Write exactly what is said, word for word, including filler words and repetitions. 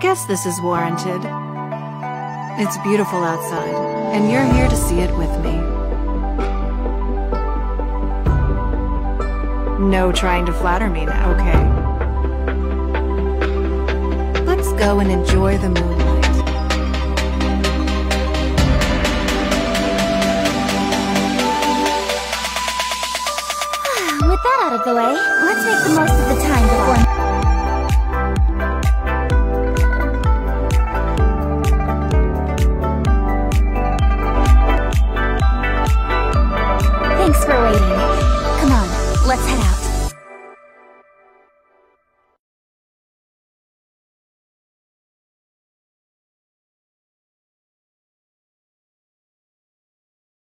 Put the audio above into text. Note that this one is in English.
guess this is warranted. It's beautiful outside, and you're here to see it with me. No trying to flatter me now, okay? Let's go and enjoy the moon.